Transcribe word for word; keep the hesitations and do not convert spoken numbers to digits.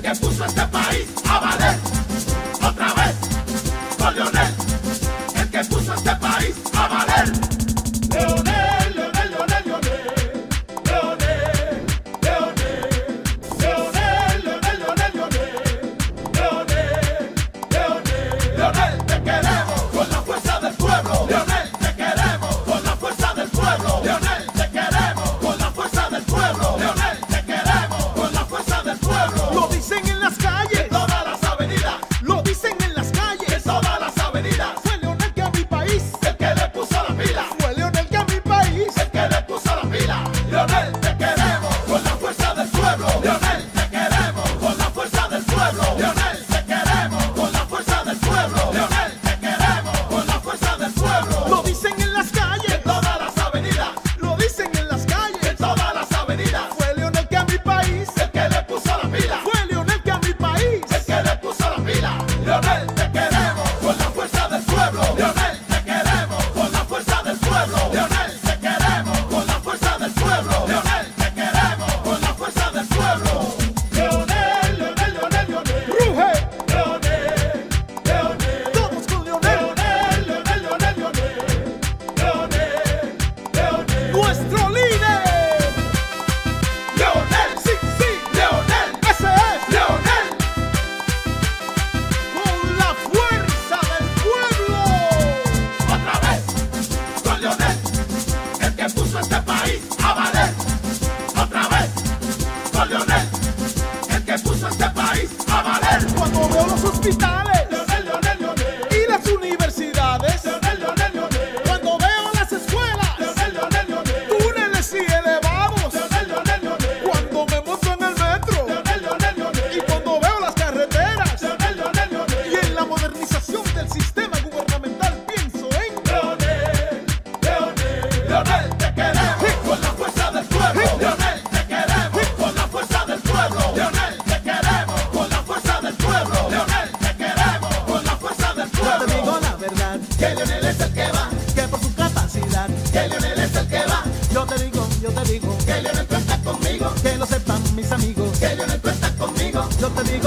que puso este país a valer. Otra vez, con Leonel, el que puso este país a valer. Leonel, Leonel, Leonel, Leonel, Leonel, Leonel, Leonel, Leonel, Leonel, Leonel, Leonel, te queremos con la fuerza del pueblo. Leonel, te queremos con la fuerza del pueblo. Leonel, te queremos con la fuerza del pueblo. Leonel, te queremos con la fuerza del pueblo. Lo dicen en las calles, En todas las avenidas, lo dicen en las en calles. todas las avenidas, Fue Leonel que a mi país, el que le puso la pila. fue Leonel que a mi país. El que le puso la pila. Leonel, te queremos con la fuerza del pueblo. Leonel, te queremos con la fuerza del pueblo. Leonel, te queremos con la fuerza del pueblo. Leonel, te queremos con la fuerza del pueblo. Lo dicen en las calles, En todas las avenidas, lo dicen en las calles. en todas las avenidas, Fue Leonel que a mi país, el que le puso la pila. fue Leonel que a mi país. El que le puso la pila. Leonel, te queremos con la fuerza del pueblo. Leonel, te queremos con la fuerza del pueblo. Leonel, te queremos con la fuerza del pueblo. Leonel, te queremos con la fuerza del pueblo. Leonel, Leonel, Leonel, Leonel. Ruge, Leonel, Leonel. todos con Leonel, Leonel, Leonel, Leonel, Leonel. Leonel, Leonel. nuestro líder. Leonel, Sí, sí, Leonel, ese es. Leonel. Con la fuerza del pueblo. Otra vez, con Leonel, el que puso este país a valer. Otra vez, con Leonel, el que puso este país a valer. Cuando veo los hospitales Leonel, Leonel, Leonel. y las universidades, Leonel, Leonel, Leonel. cuando veo las escuelas, Leonel, Leonel, Leonel. túneles y elevados, Leonel, Leonel, Leonel. cuando me monto en el metro Leonel, Leonel, y Leonel. cuando veo las carreteras Leonel, Leonel, y Leonel. en la modernización del sistema gubernamental pienso en Leonel, Leonel. Leonel, te queremos con la fuerza del pueblo. Leonel, te queremos con la fuerza del pueblo. Leonel, te queremos con la fuerza del pueblo. Leonel, te queremos con la fuerza del yo te digo pueblo. la verdad, Que Leonel es el que va, que por su capacidad, que Leonel es el que va, yo te digo, yo te digo, que Leonel cuenta conmigo, que lo sepan mis amigos, que Leonel cuenta conmigo. yo te digo